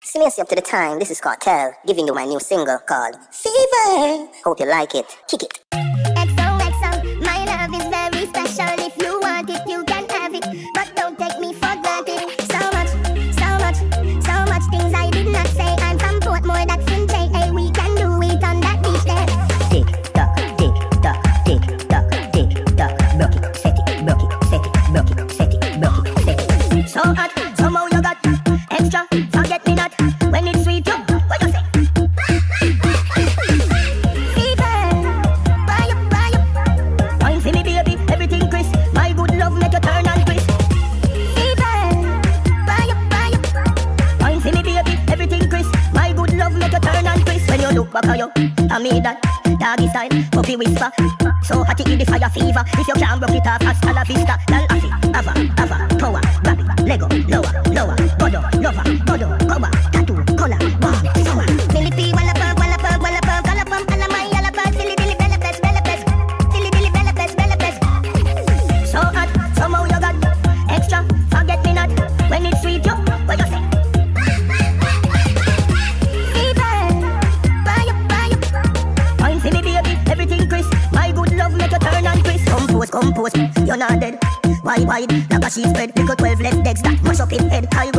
Smash up to the time. This is Kartel, giving you my new single called Fever. Hope you like it. Kick it. XOXO, my love is very special. If you want it, you can have it, but don't take me for granted. So much things I did not say. I'm from Portmore, that's in JA. We can do it on that beach there. Tick tock, tick tock, tick tock, tick tock. Broke it, set it, broke it, set it, broke it, set it, broke it, set it. So hot, somehow you got extra. Forget me not when it's sweet. You, what you say? Fever, buy up. Wine for me, baby, everything crisp. My good love make you turn and crisp. Fever, buy up. Wine for me, baby, everything crisp. My good love make you turn and crisp. When you look back at you, I made that doggy style, puppy whisper. So hot it give the fire fever. If you can't broke it off, hasta la vista. Dal afi, ava, power, grab it, Lego, lower, godo, lover, godo, power, tattoo, color, wow, summer. Millipede, walla pump, color pump, and my yellow pump, silly dilly bella pest, silly dilly bella pest. So hot, somehow you got extra. Forget me not when it's sweet. You, what you say? Fever, buy up. Wine for me, baby, everything crisp. My good love make you turn and crisp. Compose, you're not dead. Wide, like a sheet spread. Little 12 left legs that mash up in head. High